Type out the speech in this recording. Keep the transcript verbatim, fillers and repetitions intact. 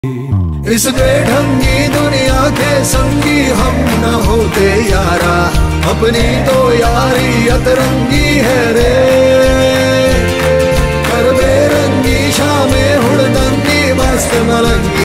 इस बेढंगी दुनिया के संगी हम न होते यारा, अपनी तो यारी अतरंगी